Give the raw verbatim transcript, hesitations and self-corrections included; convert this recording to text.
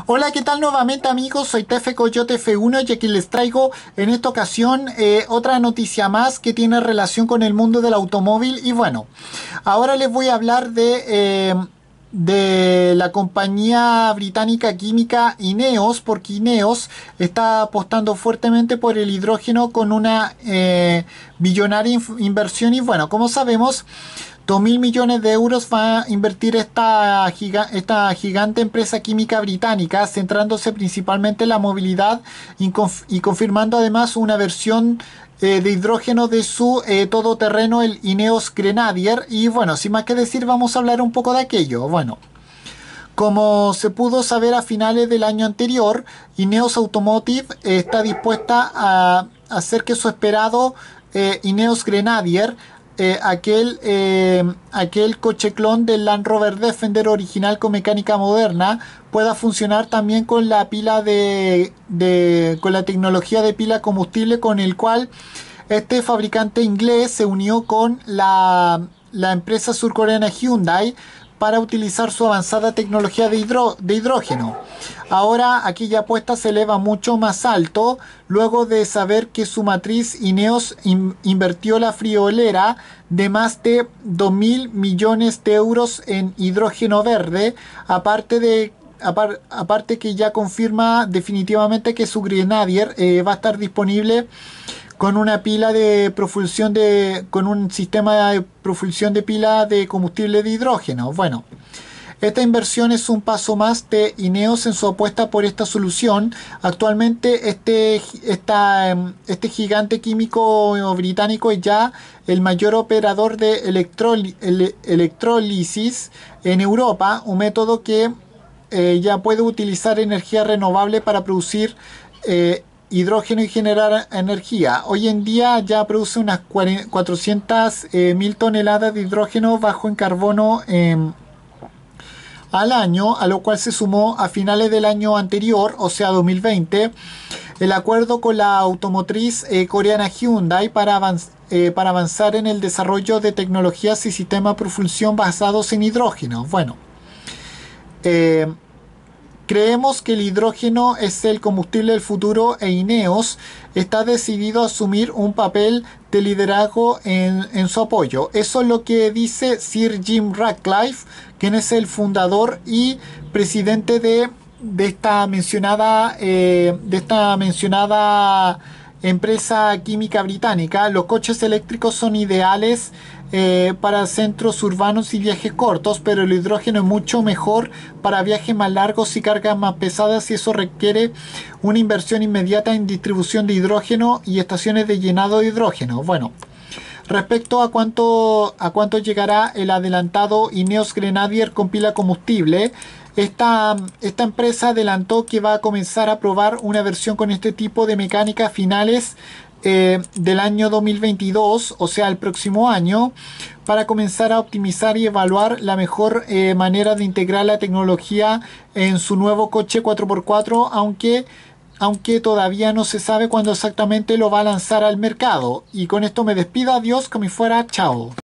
Hola, ¿qué tal nuevamente amigos? Soy Tefe Coyote F uno y aquí les traigo en esta ocasión eh, otra noticia más que tiene relación con el mundo del automóvil. Y bueno, ahora les voy a hablar de, eh, de la compañía británica química Ineos, porque Ineos está apostando fuertemente por el hidrógeno con una eh, billonaria inversión. Y bueno, como sabemos, dos mil millones de euros va a invertir esta, giga, esta gigante empresa química británica, centrándose principalmente en la movilidad y, conf, y confirmando además una versión eh, de hidrógeno de su eh, todoterreno, el Ineos Grenadier. Y bueno, sin más que decir, vamos a hablar un poco de aquello. Bueno, como se pudo saber a finales del año anterior, Ineos Automotive eh, está dispuesta a hacer que su esperado eh, Ineos Grenadier, Eh, aquel, eh, aquel coche clon del Land Rover Defender original con mecánica moderna, pueda funcionar también con la pila de, de con la tecnología de pila combustible, con el cual este fabricante inglés se unió con la, la empresa surcoreana Hyundai para utilizar su avanzada tecnología de, hidro, de hidrógeno. Ahora aquella apuesta se eleva mucho más alto luego de saber que su matriz Ineos in, invirtió la friolera de más de dos mil millones de euros en hidrógeno verde, aparte de apar, aparte que ya confirma definitivamente que su Grenadier eh, va a estar disponible con una pila de propulsión de con un sistema de propulsión de pila de combustible de hidrógeno. Bueno, esta inversión es un paso más de Ineos en su apuesta por esta solución. Actualmente este, esta, este gigante químico británico es ya el mayor operador de electrólisis en Europa, un método que eh, ya puede utilizar energía renovable para producir eh, hidrógeno y generar energía. Hoy en día ya produce unas cuatrocientas mil toneladas de hidrógeno bajo en carbono eh, al año, a lo cual se sumó a finales del año anterior, o sea dos mil veinte, el acuerdo con la automotriz eh, coreana Hyundai para, avanz eh, para avanzar en el desarrollo de tecnologías y sistemas de propulsión basados en hidrógeno. Bueno, eh, creemos que el hidrógeno es el combustible del futuro e Ineos está decidido a asumir un papel de liderazgo en, en su apoyo. Eso es lo que dice Sir Jim Ratcliffe, quien es el fundador y presidente de, de esta mencionada eh, de esta mencionada empresa química británica. Los coches eléctricos son ideales eh, para centros urbanos y viajes cortos, pero el hidrógeno es mucho mejor para viajes más largos y cargas más pesadas, y eso requiere una inversión inmediata en distribución de hidrógeno y estaciones de llenado de hidrógeno. Bueno, respecto a cuánto, a cuánto llegará el adelantado Ineos Grenadier con pila combustible, esta, esta empresa adelantó que va a comenzar a probar una versión con este tipo de mecánica a finales eh, del año dos mil veintidós, o sea el próximo año, para comenzar a optimizar y evaluar la mejor eh, manera de integrar la tecnología en su nuevo coche cuatro por cuatro, aunque aunque todavía no se sabe cuándo exactamente lo va a lanzar al mercado. Y con esto me despido, adiós, como si fuera, chao.